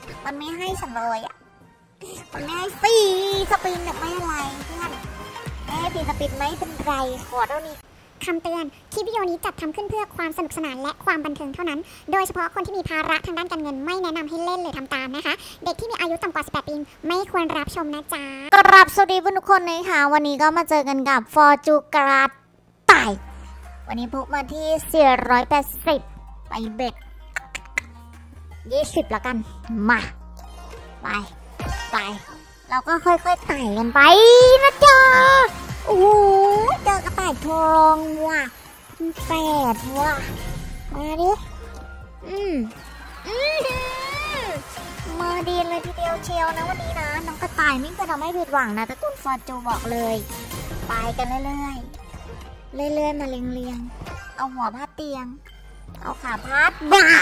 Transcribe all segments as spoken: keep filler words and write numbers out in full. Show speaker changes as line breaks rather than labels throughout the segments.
มันไม่ให้ฉันเลยอ่ะมันไม่ให้ฟรีสปินแบบไม่อะไรเพื่อนไม่ให้ฟรีสปินไม่เป็นไรขอเท่านี้
คำเตือนคลิปวิดีโอนี้จัดทำขึ้นเพื่อความสนุกสนานและความบันเทิงเท่านั้นโดยเฉพาะคนที่มีภาระทางด้านการเงินไม่แนะนำให้เล่นหรือทำตามนะคะเด็กที่มีอายุต่ำกว่าสิบแปดปีไม่ควรรับชมนะจ๊ะ
กราบสวัสดีทุกคนนะคะวันนี้ก็มาเจอกันกับฟอร์จูกราดไต่วันนี้พกมาที่สี่ร้อยแปดสิบไปเบ็ดยี่สิบแล้วกันมาไปไปเราก็ค่อยๆไต่กันไปนะจ๊ะโอ้โหเจอกระต่ายทองว่ะแปดว่ะมาดิอืมอืมมาดีเลยทีเดียวเชียวนะวันนี้นะน้องกระต่ายไม่เคยทำให้ผิดหวังนะตระกูลฟอร์จูบอกเลยไปกันเรื่อยๆเรื่อยๆมาเรียงๆเอาหัวพาดเตียงเอาขาพาดบ่า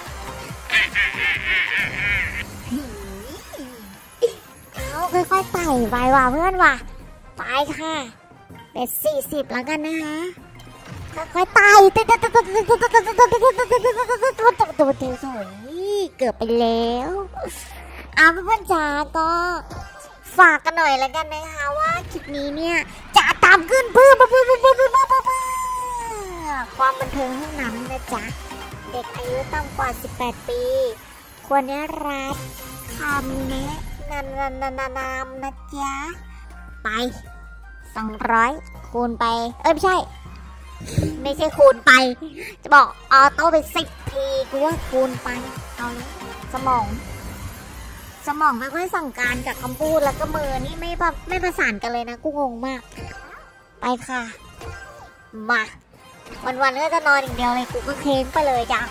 เอาค่อยๆไต่ไปว่ะเพื่อนว่ะไปค่ะเป็นสี่สิบแล้วกันนะคะค่อยๆไต่ตัวตัวสวยเกือบไปแล้วเอาเพื่อนๆจ๋าก็ฝากกันหน่อยแล้วกันนะคะว่าคลิปนี้เนี่ยจะตามขึ้นเพื่อเพื่อเพื่อเพื่อเพื่อเพื่อความบันเทิงเท่านั้นนะจ๊ะเด็กอายุต่ำกว่าสิบแปดปีควรได้รับคำแนะนำนำนำนำนะจ๊ะไปสองร้อยคูณไปเอ้ยไม่ใช่ไม่ใช่คูณไปจะบอกออโต้ไปสิบทีกูว่าคูณไปเอาเลยสมองสมองไม่ค่อยสั่งการกับคำพูดแล้วก็มือนี่ไม่ไม่ประสานกันเลยนะกูงงมากไปค่ะมาวันๆก็จะนอนอย่างเดียวเลยกูก็เค้งไปเลยจ้ะ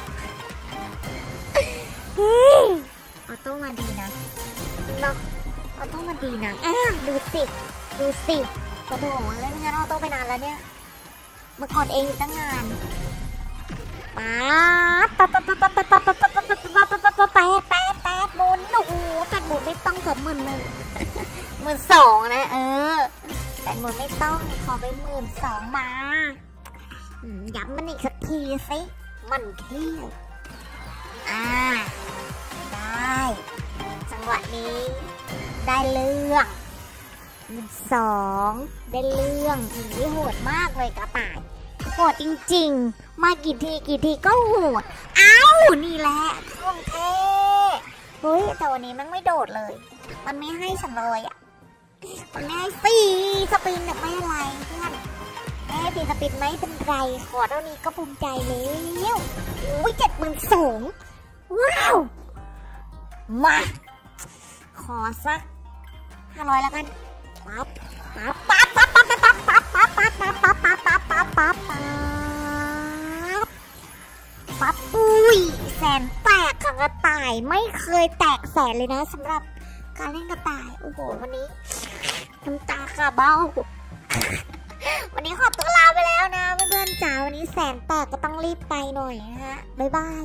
ออโต้มาดีนะเนาะออโต้มาดีนะอ่ะดูสิดูสิกระโดดเล่นงานออโต้ไปนานแล้วเนี่ยเมื่อก่อนเองอยู่ตั้งนานป๊าดป๊าดป๊าดป๊าดป๊าดป๊าดป๊าดป๊าดป๊าดป๊าดป๊าดป๊าดป๊าดป๊าดป๊าดหมุนโอ้โหแปดหมุนไม่ต้องสองหมื่นหนึ่งหมื่นสองนะเออแปดหมุนไม่ต้องขอไปหมื่นสองมาย้ำมันอีกสักทีสิมันเที่ยวอ่าได้จังหวะนี้ได้เรื่องหนึ่งสองได้เรื่องนี่โหดมากเลยกระต่ายโหดจริงๆมากี่ทีกี่ทีก็โหดอ้าวนี่แหละท่องเท่เฮ้ยแต่วันนี้มันไม่โดดเลยมันไม่ให้ฉันเลยอ่ะมันไม่ให้ฟรีสปินแบบไม่อะไรเพื่อนไม่ให้ฟรีสปินไม่เป็นไรขอเท่านี้ก็ภูมิใจแล้วโอ้ยเจ็ดหมื่นสองว้าวมาขอสักห้าร้อยแล้วกันปั๊บปั๊บปั๊บปั๊บปั๊บปั๊บปั๊บปั๊บปั๊บปั๊บปั๊บปั๊บปั๊บปั๊บปั๊บปั๊บอุ้ยแสนแตกค่ะกระต่ายไม่เคยแตกแสนเลยนะสำหรับการเล่นกระต่ายโอ้โหวันนี้น้ำตาคาเบ้าวันนี้ขอตัวลาไปแล้วนะเพื่อนๆจ๋าวันนี้แสนแตกก็ต้องรีบไปหน่อยนะฮะบ๊ายบาย